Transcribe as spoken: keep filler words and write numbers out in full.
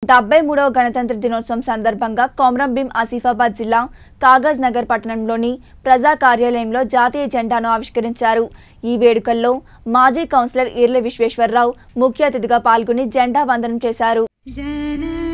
డెబ్బై మూడవ గణతంత్ర దినోత్సవం సందర్భంగా కొమరం భీం ఆసిఫాబాద్ జిల్లా కాగజ్ నగర్ పట్టణంలోని ప్రజా కార్యాలయంలో జాతీయ జెండాను ఆవిష్కరించారు। ఈ వేడుకల్లో మాజీ కౌన్సిలర్ ఈర్ల విశ్వేశ్వరరావు ముఖ్య అతిథిగా పాల్గొని జెండా వందనం చేశారు।